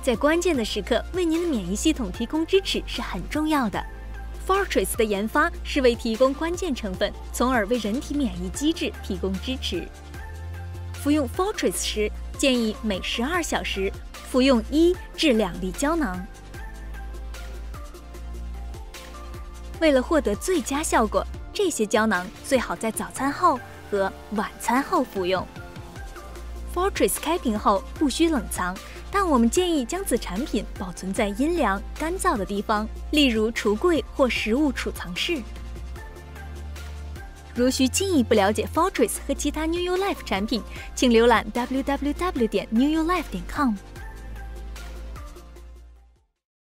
在关键的时刻为您的免疫系统提供支持是很重要的。Fortress 的研发是为提供关键成分，从而为人体免疫机制提供支持。服用 Fortress 时，建议每12小时服用1至2粒胶囊。为了获得最佳效果，这些胶囊最好在早餐后和晚餐后服用。Fortress 开瓶后不需冷藏，但我们建议将此产品保存在阴凉、干燥的地方，例如橱柜或食物储藏室。如需进一步了解 Fortress 和其他 New You Life 产品，请浏览 www.newyourlife.com。